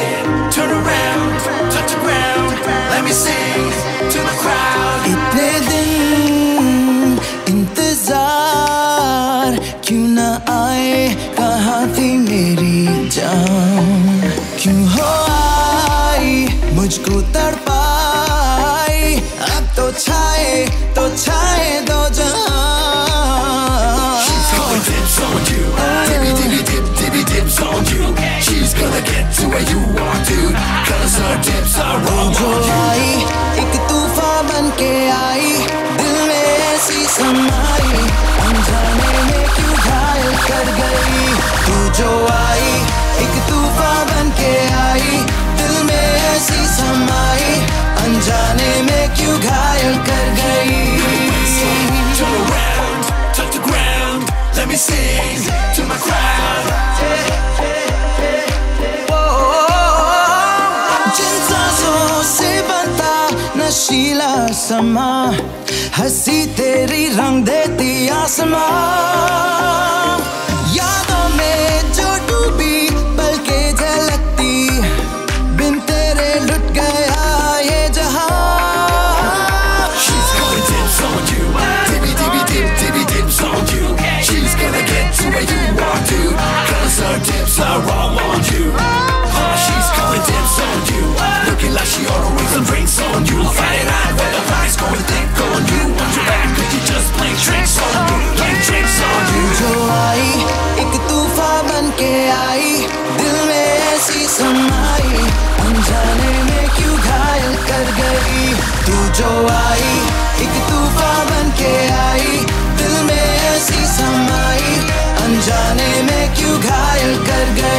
it, turn around, touch the ground. Let me sing to the crowd. इतने दिन इंतजार क्यों ना आए, कहाँ थी मेरी जान, क्यों हो आई मुझको तड़पाई, अब तो छाए दो जहां. She's calling dibs on you, dibby dibby dib dibby dibs on you. She's gonna get to where you are, dude, cause her dibs are wrong जो on you. आई एक तूफान बन के आई, दिल में ऐसी समाई, अनजाने में क्यों घायल कर गई. तू जो आई एक तूफान बन के आई, दिल में ऐसी समाई, अनजाने में क्यों घायल कर गई. Turn around, touch the ground. Let me sing to my crowd. जिन सांसों से बनता नशीला समा, हंसी तेरी रंग देती आसमां. यादों में जो डूबी पल के झलकती, बिन तेरे लुट गया ये जहां. She's calling dibs on you, dibby dibby dib dibby dibs on you. She's gonna get to where you are, dude, cause her dibs are wrong on you. She's calling dibs on you, looking like she ordering some drinks on you. Friday night where the party's going thick on you. On your back, cause you just playing tricks on you, playing tricks on you. जो आई एक तूफान बन के आई, दिल में ऐसी समाई, अनजाने में क्यों घायल कर गई. तू जो आई एक तूफान बन के आई, दिल में ऐसी समाई, अनजाने में क्यों घायल कर गई.